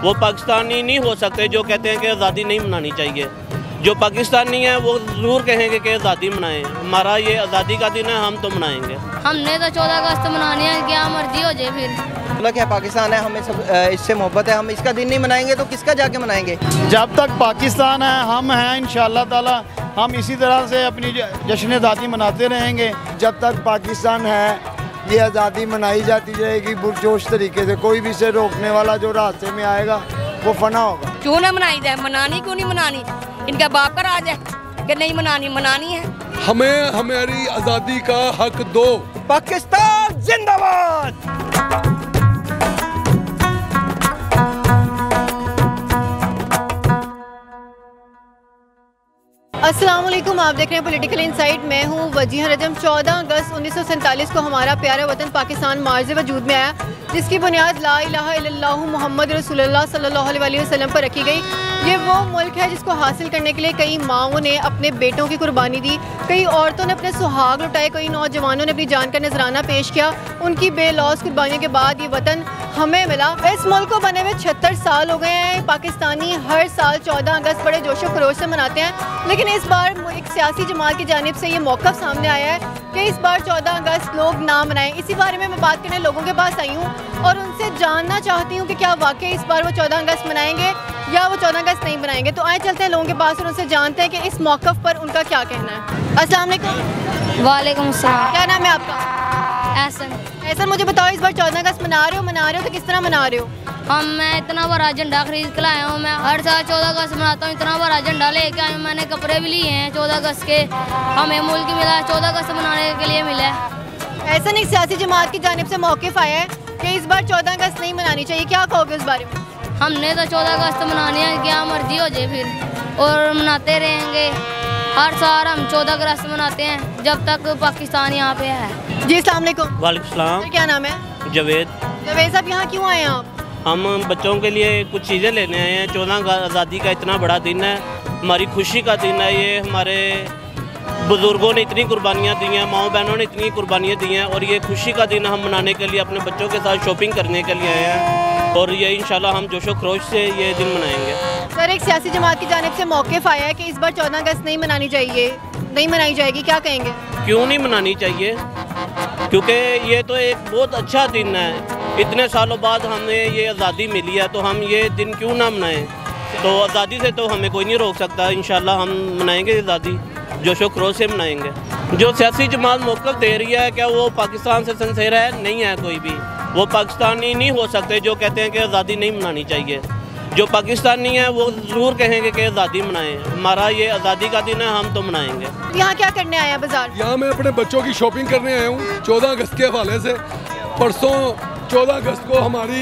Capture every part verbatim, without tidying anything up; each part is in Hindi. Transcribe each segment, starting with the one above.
वो पाकिस्तानी नहीं हो सकते जो कहते हैं कि आज़ादी नहीं मनानी चाहिए। जो पाकिस्तानी है वो ज़रूर कहेंगे कि आज़ादी मनाएं। हमारा ये आज़ादी का दिन है, हम तो मनाएंगे। हमने तो चौदह अगस्त मनानी है, क्या मर्जी हो जाए फिर। मतलब क्या पाकिस्तान है, हमें सब इससे मोहब्बत है, हम इसका दिन नहीं मनाएंगे तो किसका जाके मनाएंगे। जब तक पाकिस्तान है हम हैं, इंशाअल्लाह ताला हम इसी तरह से अपनी जश्न आज़ादी मनाते रहेंगे। जब तक पाकिस्तान है ये आज़ादी मनाई जाती जाएगी पुरजोश तरीके से। कोई भी इसे रोकने वाला जो रास्ते में आएगा वो फना होगा। क्यों ना मनाई जाए, मनानी क्यों नहीं मनानी, इनका बाप का राज है कि नहीं मनानी, मनानी है। हमें हमारी आज़ादी का हक दो। पाकिस्तान जिंदाबाद। अस्सलाम वालेकुम, आप देख रहे हैं पॉलिटिकल इनसाइट। मैं हूँ वजीह रजम। चौदह अगस्त उन्नीस सौ सैंतालीस को हमारा प्यारा वतन पाकिस्तान मार्ज़ वजूद में आया, जिसकी बुनियाद ला इलाहा इल्लल्लाह मुहम्मद रसूलुल्लाह सल्लल्लाहु अलैहि वसल्लम पर रखी गई। ये वो मुल्क है जिसको हासिल करने के लिए कई माओं ने अपने बेटों की कुर्बानी दी, कई औरतों ने अपने सुहाग लुटाए, कई नौजवानों ने अपनी जान का नजराना पेश किया। उनकी बेलौस कुर्बानियों के बाद ये वतन हमें मिला। इस मुल्क को बने हुए छिहत्तर साल हो गए हैं। पाकिस्तानी हर साल चौदह अगस्त बड़े जोशो खरोश से मनाते हैं, लेकिन इस बार एक सियासी जमात की जानिब से ये मौक़िफ़ सामने आया है कि इस बार चौदह अगस्त लोग ना मनाएं। इसी बारे में मैं बात करने लोगों के पास आई हूँ और उनसे जानना चाहती हूँ कि क्या वाकई इस बार वो चौदह अगस्त मनाएंगे या वो चौदह अगस्त नहीं मनाएंगे। तो आए चलते हैं लोगों के पास और उनसे जानते हैं कि इस मौक़िफ़ पर उनका क्या कहना है। अस्सलाम वालेकुम। वालेकुम अस्सलाम। क्या नाम है आपका? एहसन। एहसन, मुझे बताओ इस बार चौदह अगस्त मना रहे हो मना रहे हो तो किस तरह मना रहे हो? हम मैं इतना बड़ा झंडा खरीद के लाया हूँ। मैं हर साल चौदह अगस्त मनाता हूँ, इतना बड़ा झंडा लेके आया हूँ। मैंने कपड़े भी लिए हैं चौदह अगस्त के, हमें मुल्क मिला चौदह अगस्त मनाने के लिए मिला है। ऐसा नहीं, सियासी जमात की जानिब से मौक़िफ़ आया है कि इस बार चौदह अगस्त नहीं मनानी चाहिए, क्या कहोगे इस बारे में? हमने तो चौदह अगस्त मनानी है, क्या मर्जी हो जाए फिर, और मनाते रहेंगे। हर साल हम चौदह अगस्त मनाते हैं जब तक पाकिस्तान यहाँ पे है। जी अस्सलाम वालेकुम। वालेकुम सलाम। क्या नाम है? जवेद। जवेद साहब, यहाँ क्यों आए हैं आप? हम बच्चों के लिए कुछ चीज़ें लेने आए हैं। चौदह आज़ादी का इतना बड़ा दिन है, हमारी खुशी का दिन है ये। हमारे बुज़ुर्गों ने इतनी कुर्बानियाँ दी हैं, माओ बहनों ने इतनी कुर्बानियाँ दी हैं, और ये खुशी का दिन हम मनाने के लिए अपने बच्चों के साथ शॉपिंग करने के लिए आए हैं, और ये इंशाल्लाह हम जोशो खरोश से ये दिन मनाएंगे। सर, एक सियासी जमात की जानिब से मौक़िफ़ आया है कि इस बार चौदह अगस्त नहीं मनानी चाहिए, नहीं मनाई जाएगी, क्या कहेंगे? क्यों नहीं मनानी चाहिए, क्योंकि ये तो एक बहुत अच्छा दिन है। इतने सालों बाद हमें ये आज़ादी मिली है तो हम ये दिन क्यों ना मनाएं। तो आज़ादी से तो हमें कोई नहीं रोक सकता। इंशाल्लाह हम मनाएंगे आज़ादी, जोशो खरोश से मनाएंगे। जो सियासी जमात मौक़िफ़ दे रही है, क्या वो पाकिस्तान से सिंसेर है? नहीं है कोई भी। वो पाकिस्तानी नहीं हो सकते जो कहते हैं कि आज़ादी नहीं मनानी चाहिए। जो पाकिस्तानी है वो ज़रूर कहेंगे कि आज़ादी मनाएं। हमारा ये आज़ादी का दिन है, हम तो मनाएंगे। यहाँ क्या करने आया बाजार? यहाँ मैं अपने बच्चों की शॉपिंग करने आया हूँ चौदह अगस्त के हवाले से। परसों चौदह अगस्त को हमारी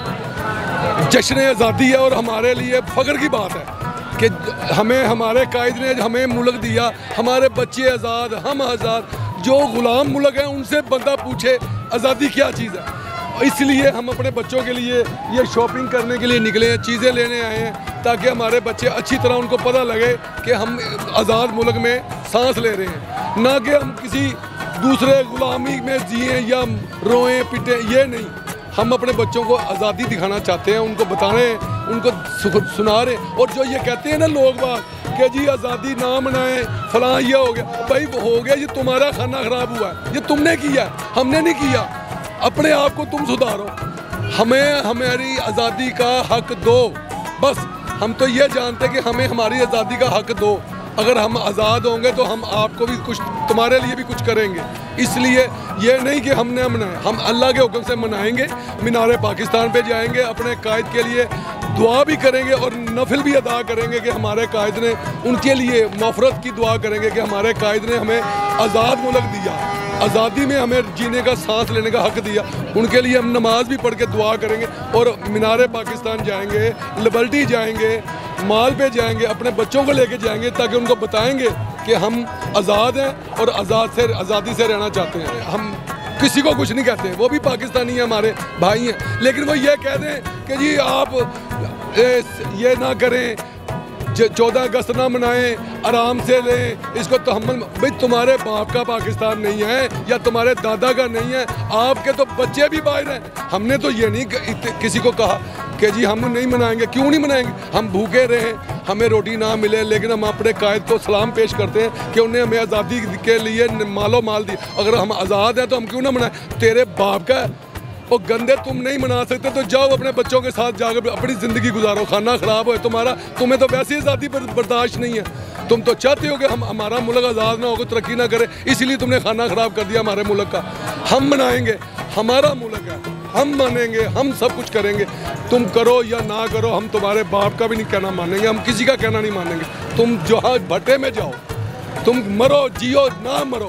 जश्न आज़ादी है और हमारे लिए फ़ख्र की बात है कि हमें हमारे कायद ने हमें मुल्क दिया, हमारे बच्चे आज़ाद, हम आज़ाद। जो ग़ुलाम मुल्क हैं उनसे बंदा पूछे आज़ादी क्या चीज़ है। इसलिए हम अपने बच्चों के लिए ये शॉपिंग करने के लिए निकले हैं, चीज़ें लेने आए हैं, ताकि हमारे बच्चे अच्छी तरह उनको पता लगे कि हम आज़ाद मुल्क में सांस ले रहे हैं, ना कि हम किसी दूसरे गुलामी में जिए या रोएं पिटे। ये नहीं, हम अपने बच्चों को आज़ादी दिखाना चाहते हैं, उनको बताने, उनको सुना रहे। और जो ये कहते हैं ना लोग बात कि जी आज़ादी ना मनाएं, फलां ये हो गया, भाई हो गया, ये तुम्हारा खाना ख़राब हुआ है, ये तुमने किया, हमने नहीं किया। अपने आप को तुम सुधारो, हमें हमारी आज़ादी का हक दो। बस हम तो ये जानते हैं कि हमें हमारी आज़ादी का हक दो। अगर हम आज़ाद होंगे तो हम आपको भी कुछ, तुम्हारे लिए भी कुछ करेंगे। इसलिए ये नहीं कि हमने मनाए, हम अल्लाह के हुक्म से मनाएंगे। मीनार पाकिस्तान पे जाएंगे, अपने कायद के लिए दुआ भी करेंगे और नफिल भी अदा करेंगे कि हमारे कायद ने, उनके लिए मफ़रत की दुआ करेंगे कि हमारे कायद ने हमें आज़ाद मुल्क दिया, आज़ादी में हमें जीने का, सांस लेने का हक दिया। उनके लिए हम नमाज भी पढ़ के दुआ करेंगे और मीनार पाकिस्तान जाएंगे, लिबर्टी जाएंगे, माल पे जाएंगे, अपने बच्चों को लेके जाएंगे, ताकि उनको बताएंगे कि हम आज़ाद हैं और आज़ाद से आज़ादी से रहना चाहते हैं। हम किसी को कुछ नहीं कहते, वो भी पाकिस्तानी हैं, हमारे भाई हैं, लेकिन वो ये कह दें कि जी आप ये ना करें, चौदह अगस्त ना मनाएं, आराम से लें इसको। तहम्मुल भाई तुम्हारे बाप का पाकिस्तान नहीं है या तुम्हारे दादा का नहीं है, आपके तो बच्चे भी बाहर हैं। हमने तो ये नहीं किसी को कहा कि जी हम नहीं मनाएंगे। क्यों नहीं मनाएंगे? हम भूखे रहें, हमें रोटी ना मिले, लेकिन हम अपने कायद को सलाम पेश करते हैं कि उन्हें हमें आज़ादी के लिए मालो माल दी। अगर हम आज़ाद हैं तो हम क्यों ना मनाएं? तेरे बाप का वो गंदे तुम नहीं मना सकते तो जाओ अपने बच्चों के साथ जाकर अपनी ज़िंदगी गुजारो। खाना ख़राब हो तुम्हारा, तुम्हें तो वैसे ही आज़ादी बर्दाश्त नहीं है। तुम तो चाहते हो कि हम हमारा मुल्क आज़ाद ना हो, तरक्की ना करे, इसीलिए तुमने खाना ख़राब कर दिया हमारे मुल्क का। हम मनाएंगे, हमारा मुल्क है, हम मानेंगे, हम सब कुछ करेंगे। तुम करो या ना करो, हम तुम्हारे बाप का भी नहीं कहना मानेंगे, हम किसी का कहना नहीं मानेंगे। तुम जहाँ भट्टे में जाओ, तुम मरो जियो ना मरो,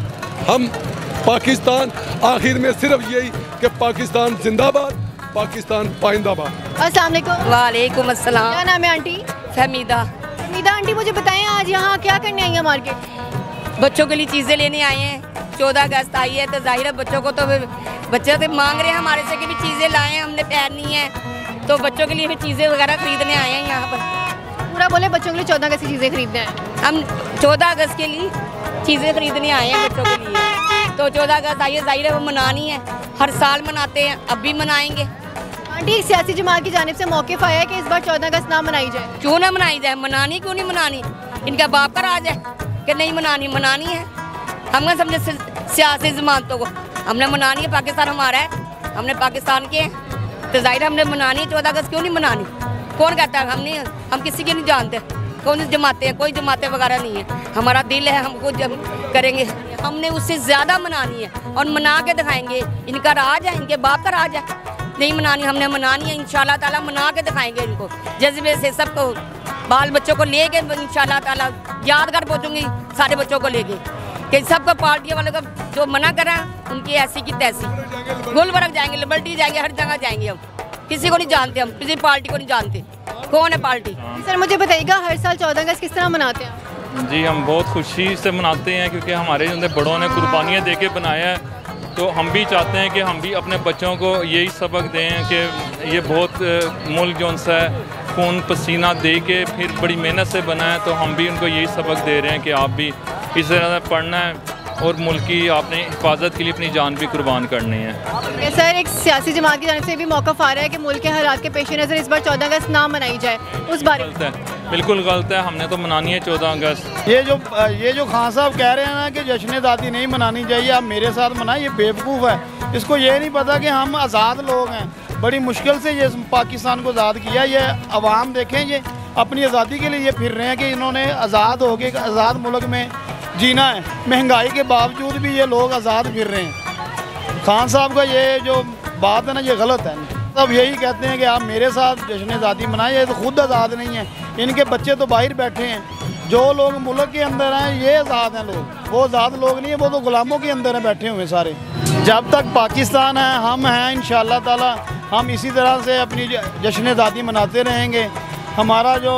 हम पाकिस्तान आखिर में सिर्फ यही कि पाकिस्तान जिंदाबाद, पाकिस्तान पाइंदाबाद। अस्सलाम वालेकुम। वालेकुम अस्सलाम। क्या नाम है आंटी? फहमीदा। फहमीदा आंटी, मुझे बताएं आज यहाँ क्या करने आई हैं मार्केट? बच्चों के लिए चीज़ें लेने आए हैं। चौदह अगस्त आई है तो जाहिर है बच्चों को तो बच्चे तो मांग रहे हैं हमारे से कि भी चीज़ें लाएं, हमने पहननी है, तो बच्चों के लिए भी चीज़ें वगैरह खरीदने आए हैं यहाँ पर। पूरा बोले बच्चों के लिए चौदह अगस्त की चीज़ें खरीदने आए। हम चौदह अगस्त के लिए चीज़ें खरीदने आए हैं बच्चों के लिए। तो चौदह अगस्त आई है, जाहिर है वो मनानी है, हर साल मनाते हैं, अब भी मनाएंगे। आंटी, एक सियासी जमात की जानिब से मौक़िफ़ आया है कि इस बार चौदह अगस्त ना मनाई जाए। क्यों ना मनाई जाए? मनानी क्यों नहीं मनानी? इनका बाप का राज है कि नहीं मनानी, मनानी है। हम ना समझे सियासी जमातों को, हमने मनानी है, पाकिस्तान हमारा है, हमने पाकिस्तान के हैं, तो जाहिर हमने मनानी है। चौदह अगस्त क्यों नहीं मनानी? कौन कहता है? हम नहीं, हम किसी के नहीं जानते कौन सी जमातें हैं, कोई जमातें वगैरह नहीं है। हमारा दिल है, हमको जब करेंगे, हमने उससे ज़्यादा मनानी है और मना के दिखाएंगे। इनका राज है, इनके बाप का राज है, नहीं मनानी, हमने मनानी है। इंशाल्लाह ताला मना के दिखाएंगे इनको जज्बे से, सबको बाल बच्चों को लेके इंशाल्लाह ताला यादगार पहुँचूंगी सारे बच्चों को लेके कि सबको पार्टियों वालों का जो मना करा उनकी ऐसी की तैसी। गुलबर्ग जाएंगे, लिबर्टी जाएंगे, हर जगह जाएंगे। हम किसी को नहीं जानते, हम किसी पार्टी को नहीं जानते कौन है पार्टी। सर मुझे बताइएगा, हर साल चौदह अगस्त किस तरह मनाते हैं? जी हम बहुत खुशी से मनाते हैं क्योंकि हमारे जो बड़ों ने कुर्बानियाँ दे के बनाया है, तो हम भी चाहते हैं कि हम भी अपने बच्चों को यही सबक दें कि ये बहुत मुल्क जो सा है खून पसीना दे के फिर बड़ी मेहनत से बना है, तो हम भी उनको यही सबक दे रहे हैं कि आप भी इस तरह से पढ़ना है और मुल्क की आपने हिफाजत के लिए अपनी जान भी कुर्बान करनी है। सर, एक सियासी जमात की जानिब से भी मौक़िफ़ आ रहा है कि मुल्क के हालात के पेश नज़र इस बार चौदह अगस्त ना मनाई जाए, उस बारे में? गलत है, बिल्कुल गलत है, हमने तो मनानी है चौदह अगस्त। ये जो ये जो खान साहब कह रहे हैं ना कि जश्न आज़ादी नहीं मनानी चाहिए, आप मेरे साथ मनाएं, ये बेवकूफ़ है। इसको ये नहीं पता कि हम आज़ाद लोग हैं, बड़ी मुश्किल से ये पाकिस्तान को आज़ाद किया। ये अवाम देखें, ये अपनी आज़ादी के लिए ये फिर रहे हैं कि इन्होंने आज़ाद हो के आज़ाद मुल्क में जीना है। महंगाई के बावजूद भी ये लोग आज़ाद फिर रहे हैं। खान साहब का ये जो बात है ना, ये गलत है। सब यही कहते हैं कि आप मेरे साथ जश्न आज़ादी मनाएं, ये तो खुद आज़ाद नहीं है, इनके बच्चे तो बाहर बैठे हैं। जो लोग मुल्क के अंदर हैं ये आज़ाद हैं लोग, वो आज़ाद लोग नहीं है, वो तो गुलामों के अंदर हैं बैठे हुए सारे। जब तक पाकिस्तान है, हम हैं, इंशाअल्लाह ताला हम इसी तरह से अपनी जश्न आज़ादी मनाते रहेंगे। हमारा जो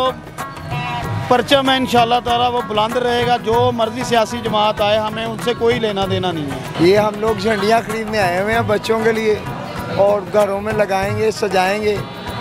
परचम है इंशाअल्लाह ताला वो बुलंद रहेगा। जो मर्जी सियासी जमात आए, हमें उनसे कोई लेना देना नहीं है। ये हम लोग झंडियाँ खरीदने आए हुए हैं बच्चों के लिए और घरों में लगाएंगे, सजाएंगे।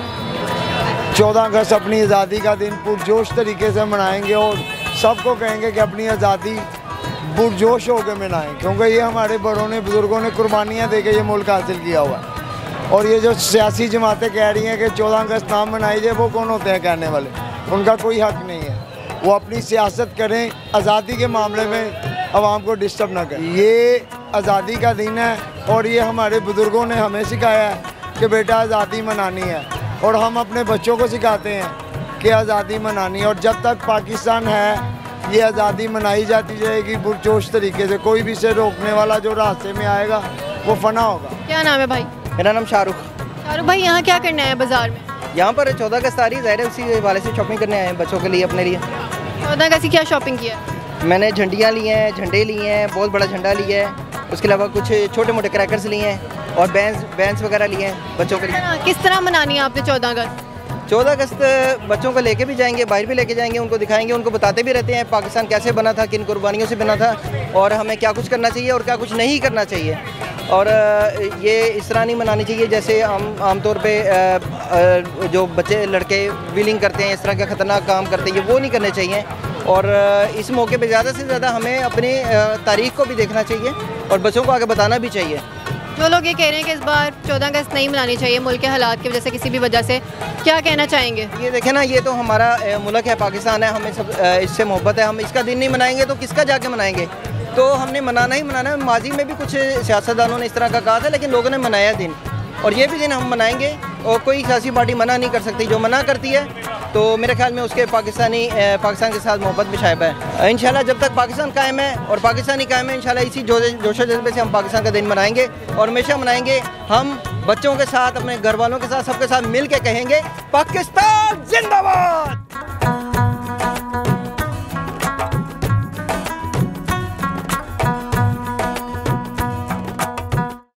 चौदह अगस्त अपनी आज़ादी का दिन पुरजोश तरीके से मनाएंगे और सबको कहेंगे कि अपनी आज़ादी पुरजोश होकर मनाएं, क्योंकि ये हमारे बड़ों ने, बुज़ुर्गों ने कुर्बानियाँ दे के ये मुल्क हासिल किया हुआ है। और ये जो सियासी जमातें कह रही हैं कि चौदह अगस्त ना मनाई जाए, वो कौन होते हैं कहने वाले? उनका कोई हक नहीं है। वो अपनी सियासत करें, आज़ादी के मामले में आवाम को डिस्टर्ब ना करें। ये आज़ादी का दिन है और ये हमारे बुज़ुर्गों ने हमें सिखाया है कि बेटा आज़ादी मनानी है, और हम अपने बच्चों को सिखाते हैं कि आज़ादी मनानी है। और जब तक पाकिस्तान है ये आज़ादी मनाई जाती जाएगी पुरजोश तरीके से। कोई भी इसे रोकने वाला जो रास्ते में आएगा वो फना होगा। क्या नाम है भाई? मेरा नाम शाहरुख। शाहरुख भाई, यहाँ क्या करना है बाजार में? यहाँ पर चौदह अगस्त आ रही है, ज़ाहिर है उसी वाले से शॉपिंग करने आए हैं बच्चों के लिए, अपने लिए। चौदह अगस्त की क्या शॉपिंग किया? मैंने झंडियाँ ली हैं, झंडे लिए हैं, बहुत बड़ा झंडा लिया है, उसके अलावा कुछ छोटे मोटे क्रैकर्स लिए हैं और बैंस बैंस वगैरह लिए हैं बच्चों के लिए। किस तरह मनानी है आपने चौदह अगस्त? चौदह अगस्त बच्चों को लेके भी जाएंगे, बाहर भी लेके जाएंगे, उनको दिखाएंगे, उनको बताते भी रहते हैं पाकिस्तान कैसे बना था, किन कुर्बानियों से बना था और हमें क्या कुछ करना चाहिए और क्या कुछ नहीं करना चाहिए। और ये इस तरह नहीं मनानी चाहिए जैसे आम आमतौर पे जो बच्चे लड़के व्हीलिंग करते हैं, इस तरह के ख़तरनाक काम करते हैं, ये वो नहीं करने चाहिए। और इस मौके पे ज़्यादा से ज़्यादा हमें अपनी तारीख को भी देखना चाहिए और बच्चों को आगे बताना भी चाहिए। जो लोग ये कह रहे हैं कि इस बार चौदह अगस्त नहीं मनानी चाहिए मुल्क के हालात की वजह से, किसी भी वजह से, क्या कहना चाहेंगे? ये देखें ना, ये तो हमारा मुल्क है, पाकिस्तान है, हमें सब इससे मोहब्बत है। हम इसका दिन नहीं मनाएंगे तो किसका जाके मनाएंगे? तो हमने मनाना ही मनाना है। माजी में भी कुछ सियासतदानों ने इस तरह का कहा था, लेकिन लोगों ने मनाया दिन, और ये भी दिन हम मनाएंगे। और कोई सियासी पार्टी मना नहीं कर सकती। जो मना करती है तो मेरे ख्याल में उसके पाकिस्तानी पाकिस्तान के साथ मोहब्बत भी शायद है। इंशाल्लाह जब तक पाकिस्तान कायम है और पाकिस्तानी कायम है, इंशाल्लाह इसी जोश जज्बे से हम पाकिस्तान का दिन मनाएंगे और हमेशा मनाएंगे। हम बच्चों के साथ, अपने घर वालों के साथ, सबके साथ मिल के कहेंगे पाकिस्तान जिंदाबाद।